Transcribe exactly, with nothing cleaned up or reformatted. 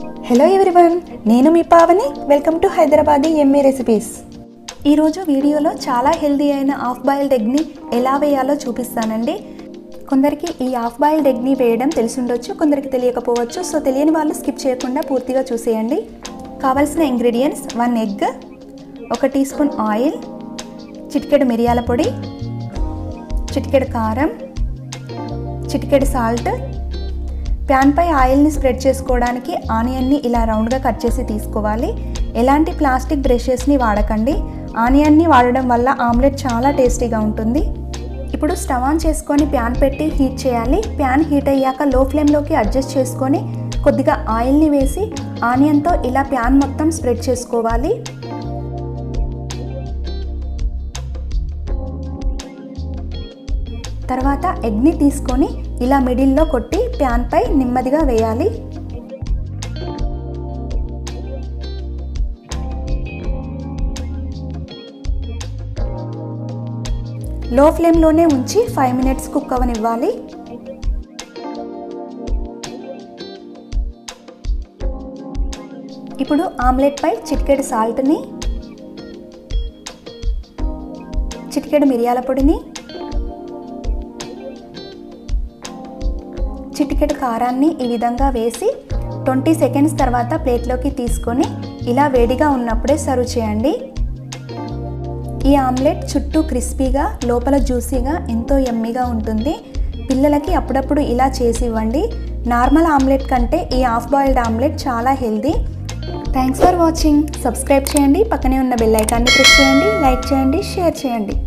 Hello everyone, నేను మీ Pavani. Welcome to Hyderabadi ఎమ్మె రెసిపీస్. ఈరోజు వీడియోలో చాలా హెల్దీ అయిన హాఫ్ బాయిల్డ్ ఎగ్ని ఎలా వేయాలో చూపిస్తానండి. కొందరికి ఈ హాఫ్ బాయిల్డ్ ఎగ్ని వేయడం తెలిసి ఉండొచ్చు, కొందరికి తెలియకపోవచ్చు. సో తెలియని వాళ్ళు స్కిప్ చేయకుండా పూర్తిగా చూసేయండి. కావాల్సిన ఇంగ్రీడియంట్స్: వన్ ఎగ్, ఒక టీ స్పూన్ ఆయిల్, చిటికెడు మిరియాల పొడి, చిటికెడు కారం, చిటికెడు సాల్ట్. ప్యాన్పై ఆయిల్ని స్ప్రెడ్ చేసుకోవడానికి ఆనియన్ని ఇలా రౌండ్గా కట్ చేసి తీసుకోవాలి. ఎలాంటి ప్లాస్టిక్ బ్రషెస్ని వాడకండి. ఆనియన్ని వాడడం వల్ల ఆమ్లెట్ చాలా టేస్టీగా ఉంటుంది. ఇప్పుడు స్టవ్ ఆన్ చేసుకొని ప్యాన్ పెట్టి హీట్ చేయాలి. ప్యాన్ హీట్ అయ్యాక లో ఫ్లేమ్లోకి అడ్జస్ట్ చేసుకొని కొద్దిగా ఆయిల్ని వేసి ఆనియన్తో ఇలా ప్యాన్ మొత్తం స్ప్రెడ్ చేసుకోవాలి. తర్వాత ఎగ్ని తీసుకొని ఇలా మిడిల్లో కొట్టి ప్యాన్పై నెమ్మదిగా వేయాలి. లో ఫ్లేమ్లోనే ఉంచి ఫైవ్ మినిట్స్ కుక్ అవనివ్వాలి. ఇప్పుడు ఆమ్లెట్పై చిటికెడు సాల్ట్ని, చిటికెడు మిరియాల పొడిని, చిటికెడు కారాన్ని ఈ విధంగా వేసి ట్వంటీ సెకండ్స్ తర్వాత ప్లేట్లోకి తీసుకొని ఇలా వేడిగా ఉన్నప్పుడే సర్వ్ చేయండి. ఈ ఆమ్లెట్ చుట్టూ క్రిస్పీగా లోపల జ్యూసీగా ఎంతో యమ్మీగా ఉంటుంది. పిల్లలకి అప్పుడప్పుడు ఇలా చేసి ఇవ్వండి. నార్మల్ ఆమ్లెట్ కంటే ఈ హాఫ్ బాయిల్డ్ ఆమ్లెట్ చాలా healthy. Thanks for watching. Subscribe చేయండి, పక్కనే ఉన్న బెల్ ఐకాన్ని ప్రెస్ చేయండి, లైక్ చేయండి, షేర్ చేయండి.